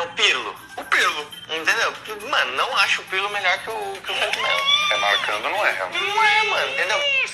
o Pirlo. O Pirlo. Entendeu? Mano, não acho o Pirlo melhor que o Felipe Melo. É marcando, não é, realmente. Não é, mano, entendeu?